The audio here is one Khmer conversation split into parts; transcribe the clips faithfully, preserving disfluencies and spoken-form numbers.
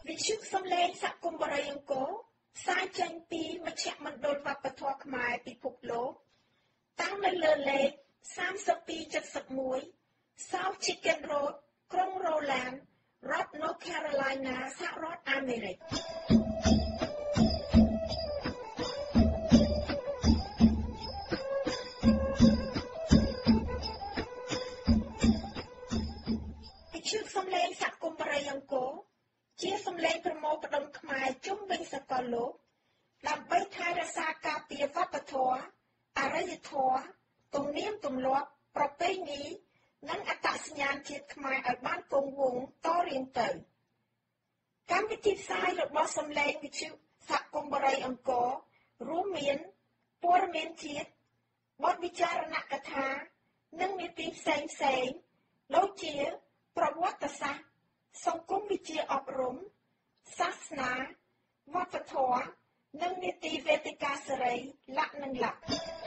វិទ្យុសំឡេងសហគមន៍បរិយអង្គរផ្សាយចេញពីមជ្ឈមណ្ឌលវប្បធម៌ខ្មែរពិភពលោកតាំងនៅលើលេខសាមសិបពីរเจ็ดสิบเอ็ด South Chicken Road ក្រុង Roland រដ្ឋ North Carolina សហរដ្ឋអាមេរិកវិទ្យុសំឡេងសហគមន៍បរិយអង្គរជាសំឡេងប្រមូលផ្ដុំខ្មែរជុំវិញសកលលោកដើម្បីថែរក្សាការពារវប្បធម៌អរិយធម៌ទំនៀមទម្លាប់ប្រពៃណីនិងអត្តសញ្ញាណជាតិខ្មែរឲ្យបានគង់វង្សតរៀងទៅកម្មវិធីផ្សាយរបស់សំឡេងវិទ្យុសហគមន៍បរិយអង្គររួមមានព័ត៌មានជាតិបទវិចារណកថានិងនីតិផ្សេងផ្សេងដូចជាប្រវត្តិសាស្ត្រសង្គមវិទ្យាអប់រំសាសនាវប្បធម៌និងនីតិវេទិកាសេរីលក្ខនិងលក្ខ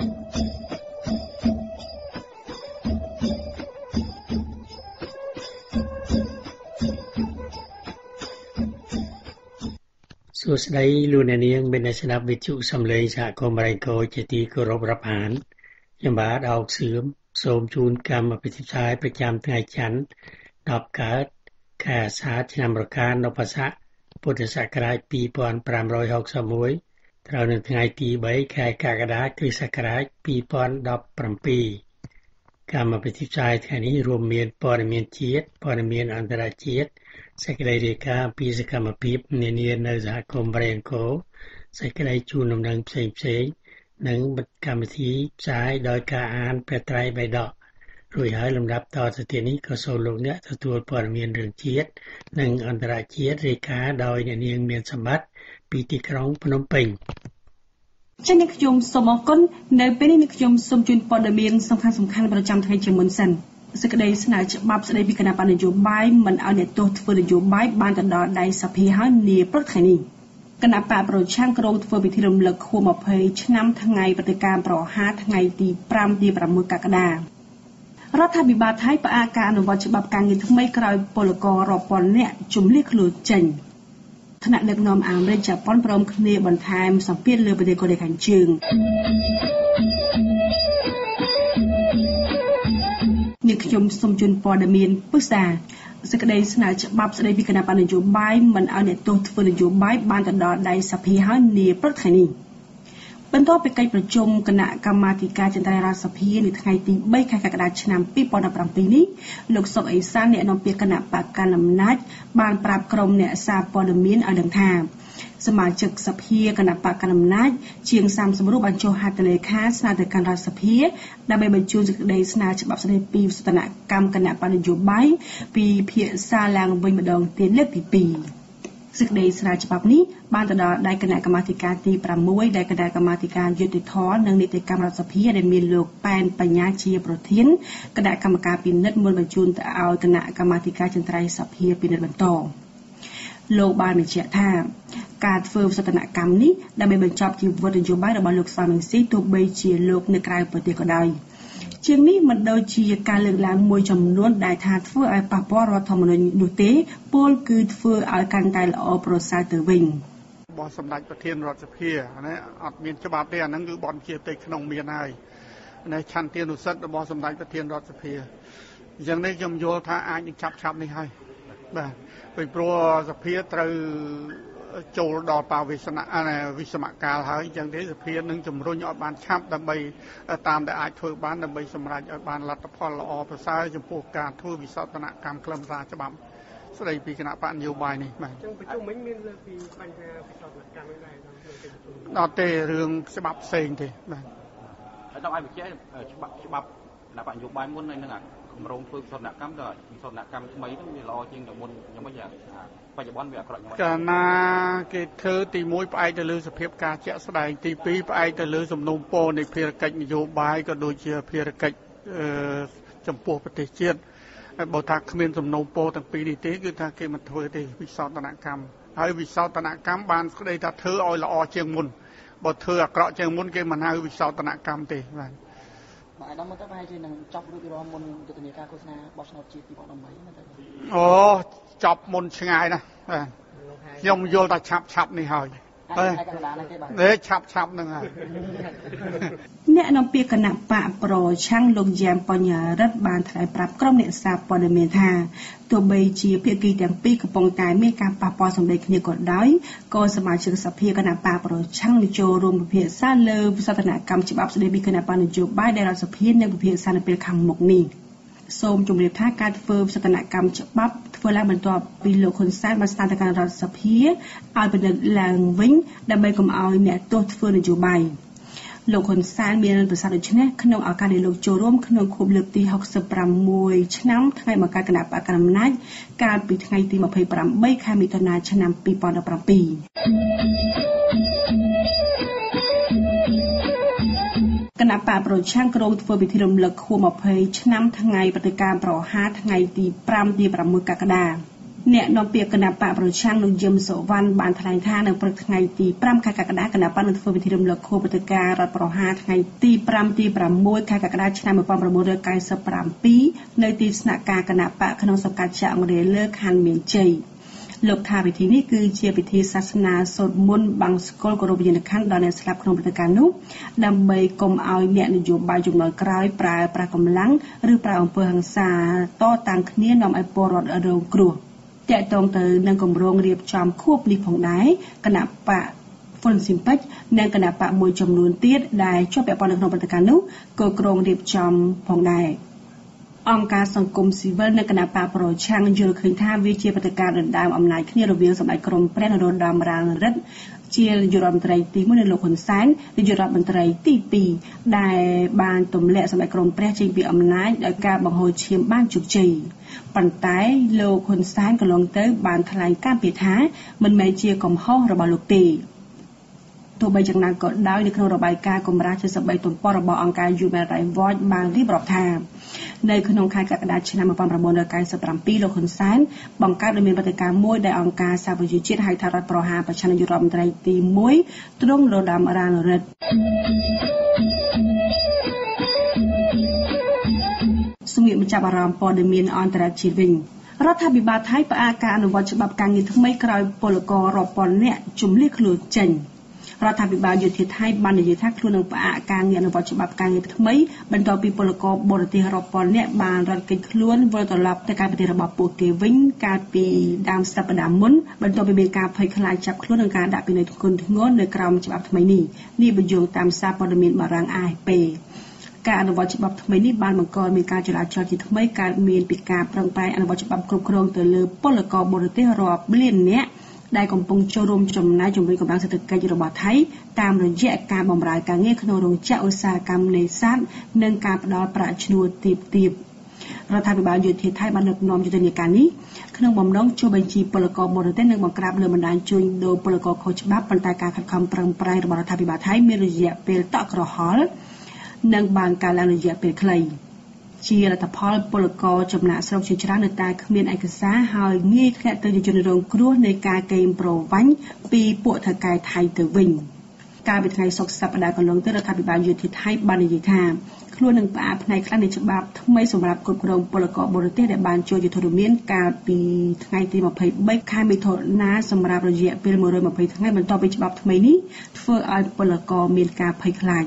សួស្តីលោកអ្នកនាងមានស្ដាប់វិទ្យុសំឡេងសហគមន៍បរិយអង្គរជាទីគោរពរាប់អានខ្ញុំបាទអោកសឿមសូមជូនកម្មវិធីផ្សាយប្រចាំថ្ងៃច័ន្ទដប់កើតខែអាសាឍឆ្នាំរកានពស័កពុទ្ធសករាជពីរពាន់ប្រាំរយហកសិបមួយត្រូវនៅថ្ងៃទីបីខែកក្កដាគ្រិស្តសករាជពីរពាន់ដប់ប្រាំពីរកម្មវិធីផ្សាយថ្ងៃនេះរួមមានព័ត៌មានជាតិព័ត៌មានអន្តរជាតិសេចក្តីរាយការណ៍ពីសកម្មភាពនានានៅសហគមន៍បរិយអង្គរសេចក្តីជូនដំណឹងផ្សេងផ្សេងនិងកម្មវិធីផ្សាយដោយការអានព្រះត្រៃបិដករួចហើយលំដាប់តទៅទៀតនេះក៏សូមលោកអ្នកទទួលព័ត៌មានរឿងជាតិនិងអន្តរជាតិរាយការណ៍ដោយអ្នកនាងមានសម្បត្តិពីទីក្រុងភ្នំពេញចា៎នេះខ្ញុំសូមអរគុណនៅពេលនេះខ្ញុំសូមជូនព័ត៌មានសំខាន់សំខាន់ប្រចាំថ្ងៃជាមុនសិនសេចក្តីស្នើច្បាប់ស្តីពីគណៈបណ្ឌនយោបាយមិនឲ្យអ្នកទោសធ្វើនយោបាយបានទៅដល់ដៃសភាហើយនាព្រឹកថ្ងៃនេះគណៈបកប្រឆាំងក្រុងធ្វើពិធីរំលឹកខួបยี่สิบឆ្នាំថ្ងៃប្រតិកម្មប្រហារថ្ងៃទីប្រាំទីប្រាំមួយកក្កដារដ្ឋាភិបាលថៃផ្អាកការអនុវត្តច្បាប់ការងារថ្មីក្រោយពលកររាប់ពាន់នាក់ជម្លៀសខ្លួនចេញថ្នាក់ដឹកនាំអាមេរិកជប៉ុនព្រមគ្នាបន្ថែមសម្ពាធលើប្រទេសកូរ៉េខាងជើងនេះខ្ញុំសូមជូនព័ត៌មានពិសាសេចក្តីស្នើច្បាប់ស្តីពីគណៈបណ្ឌនយោបាយមិនឲ្យអ្នកទោសធ្វើនយោបាយបានទៅដល់ដៃសភាហើយនាព្រឹកថ្ងៃនេះបន្ទាប់ពីកិច្ចប្រជុំគណៈកម្មាធិការចន្ទ្រៃរដ្ឋសភានៅថ្ងៃទីបីខែកក្កដាឆ្នាំពីរពាន់ដប់ប្រាំពីរនេះលោកសុកអេសានអ្នកនាំពាក្យគណៈបកកណ្ដាលអំណាចបានប្រាប់ក្រុមអ្នកសារព័ត៌មានឲ្យដឹងថាសមាជិកសភាគណៈបកកណ្ដាលអំណាចជាងសាមសិបរូបបានចុះហត្ថលេខាស្នើទៅកាន់រដ្ឋសភាដើម្បីបញ្ជូនសេចក្តីស្នើច្បាប់ស្តីពីសកម្មកម្មគណៈបណ្ឌនយោបាយពីភាសាឡើងវិញម្ដងទៀតលើកទីពីរសេចក្តីស្នើច្បាប់នេះបានទៅដល់ដៃគណៈកម្មាធិការទីប្រាំមួយដែលគណៈកម្មាធិការយុតិធម៌និងនីតិកម្មរដ្ឋសភាដែលមានលោកប៉ែនបញ្ញាជាប្រធានគណៈកម្មការពិនិត្យមុនបញ្ជូនទៅឲ្យគណៈកម្មាធិការចន្ទ្រៃសភាពិនិត្យបន្តលោកបានបញ្ជាក់ថាការធ្វើសកម្មកម្មនេះដើម្បីបញ្ចប់ជីវិតនយោបាយរបស់លោកសំរងស៊ីទោះបីជាលោកនៅក្រៅប្រទេសក៏ដោយជាងនេះមិនដូចជាការលើកឡើងមួយចំនួនដែលថាធ្វើឲ្យប៉ះពាល់រដ្ឋធម្មនុញ្ញនោះទេពលគឺធ្វើឲ្យកាន់តែល្អប្រសើរទៅវិញរបស់សម្ដេចប្រធានរដ្ឋសភាណាអត់មានច្បាប់ទេអាហ្នឹងគឺបនជាផ្ទៃក្នុងមានហើយនៅឆន្ទានុសិទ្ធិរបស់សម្ដេចប្រធានរដ្ឋសភាអញ្ចឹងនេះខ្ញុំយល់ថាអាចនឹងចាប់ឆាប់នេះហើយបាទពីព្រោះសភាត្រូវចូលដល់បវិសនៈវិសមកាលហើយអញ្ចឹងទេសភានឹងជំរុញឲ្យបានឆាប់ដើម្បីតាមដែលអាចធ្វើបានដើម្បីសម្រេចឲ្យបានលទ្ធផលល្អប្រសើរចំពោះការធ្វើវិសោធនកម្មខ្លឹមសារច្បាប់ស្ដីពីគណៈបកនយោបាយនេះបាទអញ្ចឹងប្រជុំមិញមានលើពីបញ្ហាវិសោធនកម្មនេះដែរអត់ទេរឿងច្បាប់ផ្សេងទេបាទហើយដល់ឲ្យវិជាច្បាប់ច្បាប់គណៈបកនយោបាយមុននឹងគម្រោងធ្វើវិសោធនកម្មទៅវិសោធនកម្មថ្មីហ្នឹងវាល្អជាងតែមុនយ៉ាងម៉េចបច្ចុប្បន្នវាអាក្រក់យ៉ាងម៉េចកាលណាគេធ្វើទីមួយផ្អែកទៅលើសភាពការជាក់ស្ដែងទីពីរផ្អែកទៅលើសំណុំពរនៃភារកិច្ចនយោបាយក៏ដូចជាភារកិច្ចចំពោះប្រទេសជាតិបើថាគ្មានសំណុំពរទាំងពីរនេះទេគឺថាគេមិនធ្វើទេវិសោធនកម្មហើយវិសោធនកម្មបានស្ដីថាធ្វើឲ្យល្អជាងមុនបើធ្វើអាក្រក់ជាងមុនគេមិនហៅវិសោធនកម្មទេបាទអាយដាមមកទៅប្រហែលជានឹងចប់រួចរាល់មុនយុទ្ធនាការឃោសនាបោះឆ្នោតជាតិពីរពាន់ដប់ប្រាំបីណាទៅអូចប់មុនឆ្ងាយណាស់បាទខ្ញុំយល់ថាឆាប់ឆាប់នេះហើយទេឆាប់ឆាប់ហ្នឹងហើយអ្នកនាំពាក្យគណៈបកប្រឆាំងលោកយ៉ាមបញ្ញរិទ្ធបានថ្លែងប្រាប់ក្រុមអ្នកសារព័ត៌មានថាទោះបីជាភាគីទាំងពីរកំពុងតែមានការប៉ះពាល់សម្ដីគ្នាក៏ដោយក៏សមាជិកសភាគណៈបកប្រឆាំងនឹងចូលរួមពិភាក្សាលើវិសោធនកម្មច្បាប់ស្តីពីគណៈបកនយោបាយដែលរដ្ឋសភានឹងពិភាក្សានៅពេលខាងមុខនេះសូមជម្រាបថាការធ្វើវិសោធនកម្មច្បាប់ធ្វើឡើងបន្ទាប់ពីលោកហ៊ុនសែនបានស្នើទៅកាន់រដ្ឋសភាឲ្យពិនិត្យឡើងវិញដើម្បីកុំឲ្យអ្នកទោសធ្វើនយោបាយលោកហ៊ុនសែនមានប្រសាសន៍ដូចនេះក្នុងឱកាសដែលលោកចូលរួមក្នុងខួបលើកទីហុកសិបប្រាំមួយឆ្នាំថ្ងៃបង្កើតគណៈបកកណ្ដាលអំណាចកាលពីថ្ងៃទីម្ភៃប្រាំបីខែមិថុនាឆ្នាំពីរពាន់ដប់ប្រាំពីរគណៈបកប្រឆាំងក្រុងធ្វើពិធីរំលឹកខួបម្ភៃឆ្នាំថ្ងៃប្រតិកម្មប្រហារថ្ងៃទីប្រាំទីប្រាំមួយកក្កដាអ្នកនាំពាក្យគណៈបកប្រឆាំងលោកយឹមសុវណ្ណបានថ្លែងថានៅព្រឹកថ្ងៃទីប្រាំខែកក្កដាគណៈបកនឹងធ្វើពិធីរំលឹកខួបព្រឹត្តិការណ៍រដ្ឋប្រហារថ្ងៃទីប្រាំទីប្រាំមួយខែកក្កដាឆ្នាំmột nghìn chín trăm chín mươi bảyនៅទីស្នាក់ការគណៈបកក្នុងសង្កាត់ចាក់អង្រែលើខណ្ឌមានជ័យលោកថាពិធីនេះគឺជាពិធីសាសនាសូត្រមន្តបង្សុកលគោរពវិញ្ញាណក្ខន្ធដល់អ្នកស្លាប់ក្នុងព្រឹត្តិការណ៍នោះដើម្បីកុំឲ្យអ្នកនយោបាយជំនាន់ក្រោយប្រើប្រាស់កម្លាំងឬប្រើអំពើហិង្សាតតាំងគ្នានាំឲ្យពលរដ្ឋរងគ្រោះតកតងទៅនឹងគម្រោងរៀបចំខួបនេះផងដែរគណៈបកហ្វុនស៊ីមពេចនិងគណៈបកមួយចំនួនទៀតដែលជាប់ពាក់ព័ន្ធនៅក្នុងព្រឹត្តិការណ៍នោះក៏ក្រុងរៀបចំផងដែរអង្គការសង្គមស៊ីវិលនៅគណៈបកប្រឆាំងយល់ឃើញថាវាជាព្រឹត្តិការណ៍ដណ្ដើមអំណាចគ្នារវាងសម្ដេចក្រមព្រះនរោត្តម រានរិទ្ធជានាយករដ្ឋមន្ត្រីទីមួយនៃលោកហ៊ុនសែននាយករដ្ឋមន្ត្រីទីពីរដែលបានទម្លាក់សម្ដេចក្រមព្រះចេញពីអំណាចដោយការបង្ហូរឈាមបានជោគជ័យប៉ុន្តែលោកហ៊ុនសែនកន្លងទៅបានថ្លែងការពីថាមិនមែនជាកំហុសរបស់លោកទេទោះបីយ៉ាងណាក៏ដោយនៅក្នុងរបាយការណ៍កម្រាស់ជាសម្ប័យទំព័ររបស់អង្គការ Human Rights Watch បានរៀបរាប់ថានៅក្នុងខែកក្កដាឆ្នាំmột nghìn chín trăm chín mươi bảyលោកហ៊ុនសែនបង្កើតឲ្យមានព្រឹត្តិការណ៍មួយដែលអង្គការសហប្រជាជាតិហៅថារដ្ឋប្រហារប្រឆាំងនាយករដ្ឋមន្ត្រីទីមួយទ្រង់នរោត្តម រានរិទ្ធសូមបញ្ចប់អារម្មណ៍ព័ត៌មានអន្តរជាតិវិញរដ្ឋាភិបាលថៃផ្អាកការអនុវត្តច្បាប់ការងារថ្មីក្រោយពលកររាប់ពាន់នាក់ជម្លៀសខ្លួនចេញរដ្ឋាភិបាលយោធាថៃបាននិយាយថាខ្លួននឹងផ្អាកការងារអនុវត្តច្បាប់ការងារថ្មីបន្ទាប់ពីពលករបរទេសរាប់ពាន់នាក់បានរត់គេចខ្លួនវិលត្រឡប់ទៅកាន់ប្រទេសរបស់ពួកគេវិញកាលពីដើមសប្តាហ៍មុនបន្ទាប់ពីមានការភ័យខ្លាចចាប់ខ្លួននិងការដាក់ពិន័យធ្ងន់ធ្ងរនៅក្រោមច្បាប់ថ្មីនេះនេះបញ្យល់តាមសារព័ត៌មានបារាំង A F P ការអនុវត្តច្បាប់ថ្មីនេះបានបង្កមានការចលាចលជាថ្មីកើតមានពីការប្រឹងប្រែងអនុវត្តច្បាប់គ្រប់គ្រងទៅលើពលករបរទេសរាប់លាននាក់ដែលកំពុងចូលរួមចំណាយជំរុញកម្លាំងសេដ្ឋកិច្ចរបស់ថៃតាមរយៈការបម្រើការងារក្នុងរោងចក្រឧស្សាហកម្មនេសាទនិងការផ្ដល់ប្រាក់ឈ្នួលទាបទាបរដ្ឋាភិបាលយោធាថៃបានដឹកនាំយុទ្ធនាការនេះក្នុងបំណងជួយបញ្ជីពលករបរទេសនិងបង្ក្រាបលើបណ្ដាញជួញដូរពលករខុសច្បាប់ប៉ុន្តែការខិតខំប្រឹងប្រែងរបស់រដ្ឋាភិបាលថៃមានរយៈពេលតក់ក្រហល់និងបានកើតឡើងរយៈពេលខ្លីជាលទ្ធផលពលករចំណាក់ស្រុកជាច្រើននៅតែគ្មានឯកសារហើយងាយធ្លាក់ទៅជាជនរងគ្រោះនៃការកេងប្រវ័ញ្ចពីពួកថៅកែថៃទៅវិញកាលពីថ្ងៃសុក្រសប្តាហ៍កន្លងទៅរដ្ឋាភិបាលយោធាថៃបាននិយាយថាខ្លួននឹងផ្អាកផ្នែកខ្លះនៃច្បាប់ថ្មីសម្រាប់គ្រប់គ្រងពលករបរទេសដែលបានចូលយុទ្ធរមានកាលពីថ្ងៃទីម្ភៃបីខែមិថុនាសម្រាប់រយៈពេលmột trăm hai mươiថ្ងៃបន្ទាប់ពីច្បាប់ថ្មីនេះធ្វើឲ្យពលករមានការភ័យខ្លាច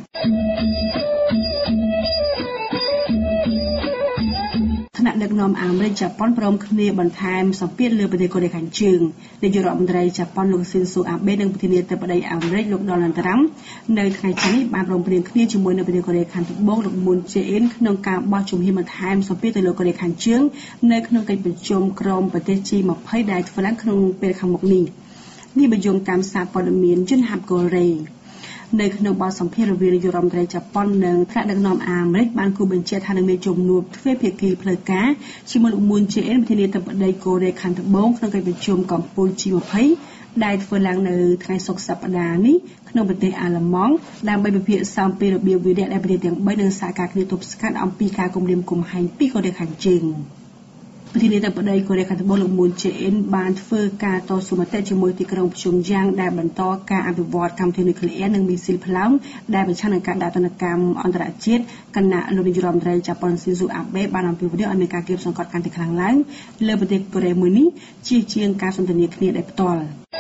ថ្នាក់ដឹកនាំអាមេរិកជប៉ុនព្រមគ្នាបន្ថែមសម្ពាធលើប្រទេសកូរ៉េខាងជើងនាយករដ្ឋមន្ត្រីជប៉ុនលោកស៊ីនស៊ូអាបេនិងប្រធានាធិបតីអាមេរិកលោកដូណាល់ត្រាំនៅថ្ងៃច័ន្ទនេះបានព្រមព្រៀងគ្នាជាមួយនៅប្រទេសកូរ៉េខាងត្បូងលោកមូនជេអ៊ិនក្នុងការបោះជំហានបន្ថែមសម្ពាធទៅលើកូរ៉េខាងជើងនៅក្នុងកិច្ចប្រជុំក្រុមប្រទេស G ยี่สิบដែលធ្វើឡើងក្នុងពេលខាងមុខនេះនេះបញ្យល់តាមសារព័ត៌មានយន្តហត្ថកូរ៉េនៅក្នុងបទសម្ភាសន៍រវាងនាយករដ្ឋមន្ត្រីជប៉ុននិងថ្នាក់ដឹកនាំអាមេរិកបានគូបញ្ជាក់ថានឹងមានជំនួបទ្វេភាគីផ្លូវការជាមួយលោកមូនជេអ៊ិនប្រធានាធិបតីកូរ៉េខាងត្បូងក្នុងកិច្ចប្រជុំកម្ពុជា G ยี่สิบដែលធ្វើឡើងនៅថ្ងៃសុក្រសប្តាហ៍នេះក្នុងប្រទេសអាល្លឺម៉ង់ដើម្បីពិភាក្សាអំពីរបៀបវិរៈដែលប្រទេសទាំងបីនឹងសហការគ្នាទប់ស្កាត់អំពីការគំរាមកំហែងពីកូរ៉េខាងជើងប្រធានាធិបតីកូរ៉េខាងត្បូងលោកមូនជេអ៊ិនបានធ្វើការតស៊ូមតិជាមួយទីក្រុងព្យុងយ៉ាងដែលបន្តការអភិវឌ្ឍកម្មវិធីនុយក្លេអ៊ែរនិងមីស៊ីលផ្លោមដែលប្រឆាំងនឹងការដាក់ទណ្ឌកម្មអន្តរជាតិគណៈលោកនាយករដ្ឋមន្ត្រីជប៉ុនស៊ីស៊ូអាបេបានអំពាវនាវឲ្យមានការគៀបសង្កត់កាន់តែខ្លាំងឡើងលើប្រទេសកូរ៉េមួយនេះជាជាងការសន្ទនាគ្នាដោយផ្ទាល់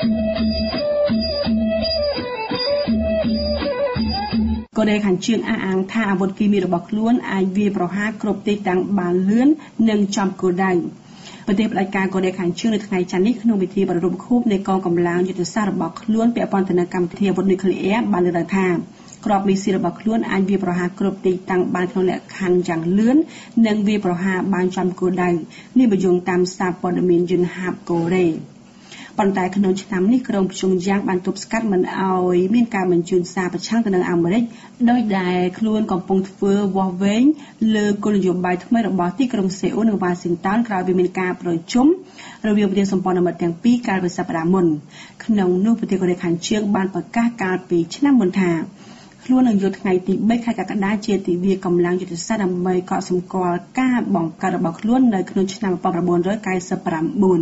កូរ៉េខាងជើងអះអាងថាអាវុធគីមីរបស់ខ្លួនអាចវាយប្រហារគ្រប់ទីតាំងបានលឿននិងចំគោលដៅប្រទេសផ្ដាច់ការកូរ៉េខាងជើងនៅថ្ងៃច័ន្ទនេះក្នុងពិធីប្រារព្ធខួបនៃកងកម្លាំងយុទ្ធសាស្ត្ររបស់ខ្លួនពាក់ព័ន្ធទៅនឹងកម្មវិធីអាវុធនុយក្លេអ៊ែរបានលើកឡើងថាក្របមីស៊ីលរបស់ខ្លួនអាចវាយប្រហារគ្រប់ទីតាំងបានក្នុងលក្ខខណ្ឌយ៉ាងលឿននិងវាយប្រហារបានចំគោលដៅនេះបញ្យល់តាមសារព័ត៌មានយន្តហ័ព្ទកូរ៉េប៉ុន្តែក្នុងឆ្នាំនេះក្រុមប្រជុំយ៉ាងបានទប់ស្កាត់មិនឲ្យមានការបញ្ជូនសារប្រឆាំងទៅនឹងអាមេរិកដោយដែលខ្លួនកំពុងធ្វើវាស់វែងលើគោលនយោបាយថ្មីរបស់ទីក្រុងសេអ៊ូលនិងវ៉ាស៊ីនតោនក្រោយពីមានការប្រជុំរវាងប្រទេសសម្ព័ន្ធមិត្តទាំងពីរកាលពីសប្តាហ៍មុនក្នុងនោះប្រទេសកូរ៉េខាងជើងបានប្រកាសកាលពីឆ្នាំមុនថាខ្លួននឹងយកថ្ងៃទីបីខែកក្កដាជាទិវាកម្លាំងយុទ្ធសាស្ត្រដើម្បីកត់សម្គាល់ការបង្កើតរបស់ខ្លួននៅក្នុងឆ្នាំmột nghìn chín trăm chín mươi chín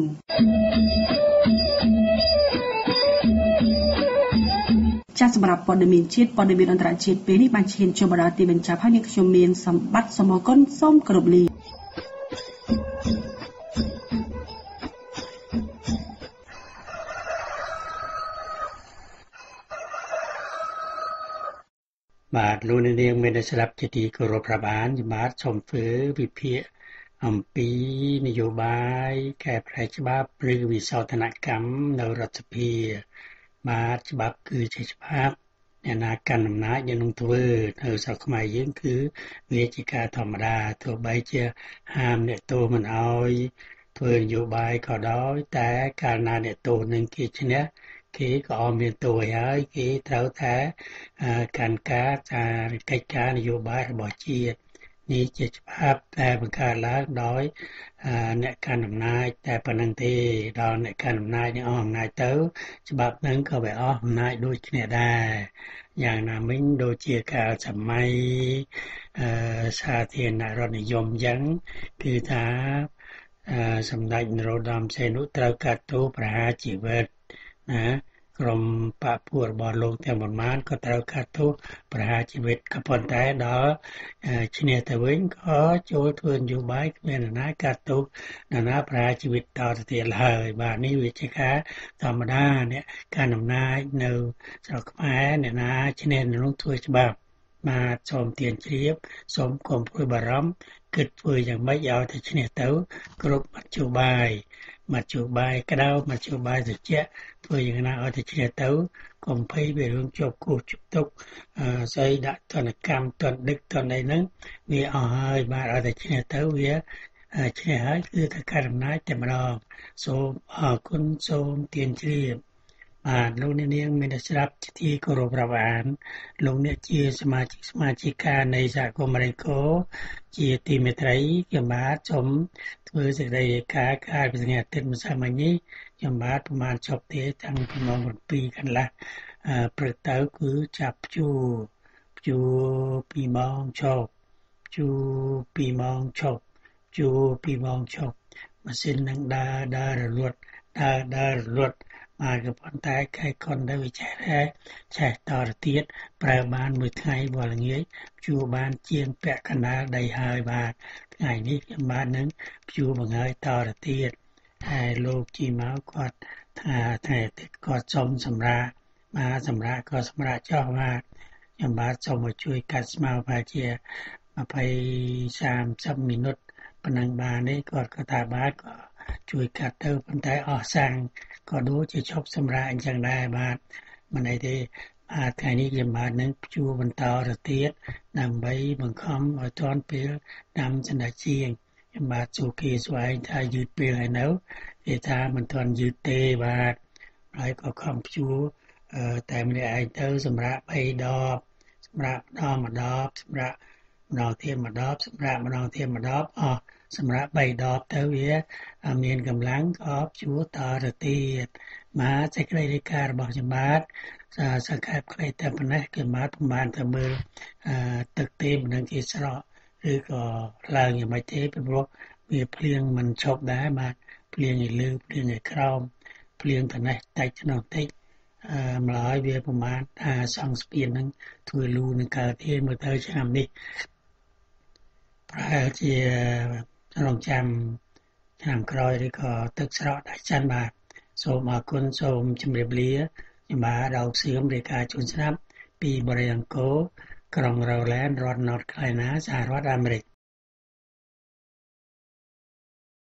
ចាសសម្រាប់ព័ត៌មានជាតិព័ត៌មានអន្តរជាតិពេលនេះបានឈានចូលមកដល់ទីបញ្ចប់ហើយនាងខ្ញុំមានសម្បត្តិសូមអរគុណសូមគោរពលាបាទលោកនាងមានស្ដាប់ជាទីគោរពរាប់អានបាទសូមធ្វើវិភាគអំពីនយោបាយកែប្រែច្បាប់ឬវិសោធនកម្មនៅរដ្ឋសភាបាទច្បាប់គឺជាច្បាប់អ្នកណាកាន់អំណាចនឹងធ្វើនៅស្រុកខ្មែរយើងគឺវាជាការធម្មតាទោះបីជាហាមអ្នកទោសមិនអោយធ្វើនយោបាយក៏ដោយតែកាលណាអ្នកទោសនឹងគេឈ្នះគេក៏អមមានទោសហើយគេត្រូវតែកាន់ការការកិច្ចការនយោបាយរបស់ជាតិនេះជាច្បាប់តែបង្កើតឡើងដោយអ្នកកាន់អំណាចតែប៉ុណ្្នឹងទេដល់អ្នកកាន់អំណាចនេះអស់អំណាចទៅច្បាប់ហ្នឹងក៏វាអស់អំណាចដូចគ្នាដែរយ៉ាងណាមិញដូចជាកាលសម័យអឺសាធារណរដ្ឋនិយមយ៉ាងគឺថាសម្ដេចនរោត្តមសីហនុត្រូវកាត់ទោសប្រហារជីវិតណាក្រុមបព្វពួករបស់លោកទាំងប៉ុន្មានក៏ត្រូវកាត់ទោសប្រហារជីវិតក៏ប៉ុន្តែដល់ឈ្នះទៅវិញក៏ចូលធ្វើនយោបាយគ្មានអ្នកណាកាត់ទោសអ្នកណាប្រហារជីវិតតទៅទៀតឡើយបាទនេះវាជាការធម្មតាអ្នកកាន់អំណាចនៅស្រុកខ្មែរអ្នកណាឈ្នះនឹងធ្វើច្បាប់បាទសូមទានជ្រាបសូមកុំព្រួយបារម្ភគិតធ្វើយ៉ាងម៉េចឲ្យតែឈ្នះទៅគ្រប់មធ្យោបាយមធ្យោបាយក្តៅមធ្យោបាយត្រជាក់ធ្វើយ៉ាងណាឲ្យតែឈ្នះទៅកុំភ័យពីរឿងជាប់គោះជប់ទុកអឺស្អីដាក់ទណ្ឌកម្មទណ្ឌដឹកទណ្ឌអីហ្នឹងវាអស់ហើយបាទឲ្យតែឈ្នះទៅវាឈ្នះហើយគឺតែការអំណាចតែម្ដងសូមអរគុណសូមទានជ្រាបបាទលោកអ្នកនាងមានតែស្ដាប់ជាទីគោរពរាប់អានលោកអ្នកជាសមាជិកសមាជិកានៃសហគមន៍អមេរិកជាទីមេត្រីខ្ញុំបាទសូមធ្វើសេចក្តីរាយការណ៍កាលពីថ្ងៃអាទិត្យម្សិលមិញនេះខ្ញុំបាទប្រហែលចប់ទេតាំងពីម៉ោងbảyកន្លះព្រឹកទៅគឺចាប់ព្យួរព្យួរពីម៉ោងចប់ព្យួរពីម៉ោងចប់ព្យួរពីម៉ោងចប់ម៉ាស៊ីននឹងដើរដើររលត់ដើរដើររលត់បាទក៏ប៉ុន្តែខែកុនទៅវាចេះដែរចេះតទៅទៀតប្រើបានមួយថ្ងៃវល់ល្ងាចព្យួរបានជាងពាក់កណ្ដាលដីហើយបាទថ្ងៃនេះខ្ញុំបាននឹងព្យួរបង្ហើយតទៅទៀតហើយលោកជីមកគាត់ថាថ្ងៃអាទិត្យគាត់សុំសម្រាប់បាទសម្រាប់ក៏សម្រាប់ចោះបាទខ្ញុំបាទសូមមកជួយកាត់ស្មៅប្រហែលជា20 30មីនិតប៉ុណ្ណឹងបាននេះគាត់ក៏ថាបាទក៏ជួយកាត់ទៅប៉ុន្តែអស់សាំងក៏ដូចជាឈប់សម្រាប់អញ្ចឹងដែរបាទមិនអីទេបាទថ្ងៃនេះខ្ញុំបាទនឹងព្យួរបន្តទៅទៀតដើម្បីបង្ខំឲ្យទាន់ពេលដាំសណ្តែកជាងខ្ញុំបាទជួគេស្វែងថាយឺតពេលហើយនៅគេថាមិនទាន់យឺតទេបាទហើយក៏ខំព្យួរតែម្នាក់ឯងទៅសម្រាប់3ដបសម្រាប់ម្ដងម្ដបសម្រាប់ម្ដងទៀតម្ដបសម្រាប់ម្ដងទៀតម្ដបអស់សម្រាប់3ដបទៅវាមានកម្លាំងក៏ព្យួរតទៅទៀតមកសេចក្តីរាយការណ៍របស់ខ្ញុំបាទសង្ខេបខ្លីតែប៉ុណ្ណេះគឺបាទប្រហែលទៅមើលទឹកទេមិនដឹងជាស្រកឬក៏ឡើងយ៉ាងម៉េចទេពីព្រោះវាភ្លៀងមិនឈប់ដែរបាទភ្លៀងឲ្យលើភ្លៀងឲ្យក្រោមភ្លៀងទៅនេះតិចទៅនោះតិចអឺម្ល៉េះវាប្រហែលថាសង្ស្ពាននឹងធ្វើលូនឹងកើតទៀតមើលទៅឆ្នាំនេះប្រហែលជារងចាំឆ្នាំក្រោយឬក៏ទឹកស្រកដាច់ចាន់បាទសូមអរគុណសូមជម្រាបលាខ្ញុំបាទរោគសឿមរាយការណ៍ជូនស្ដាប់ពីបរិយាអង្គរក្រុងរ៉ូឡែនរដ្ឋ North Carolina សហរដ្ឋអាមេរិក